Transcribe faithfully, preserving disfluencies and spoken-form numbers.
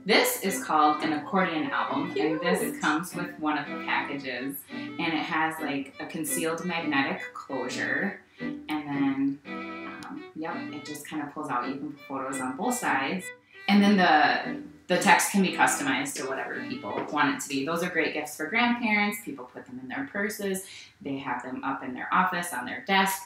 This is called an accordion album, and this comes with one of the packages, and it has like a concealed magnetic closure, and then, um, yep, it just kind of pulls out. You can put photos on both sides, and then the the text can be customized to whatever people want it to be. Those are great gifts for grandparents. People put them in their purses. They have them up in their office, on their desk.